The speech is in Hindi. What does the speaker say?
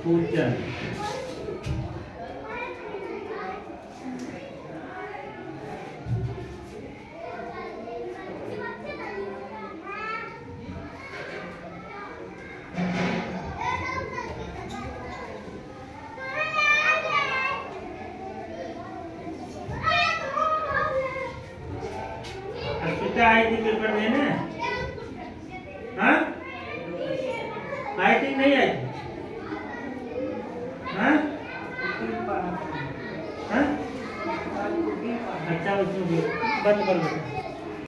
पूछन। अर्पिता आई थी पेपर देने? हाँ आई थी नहीं आई थी? हाँ हाँ अच्छा उसमें बंद कर दो।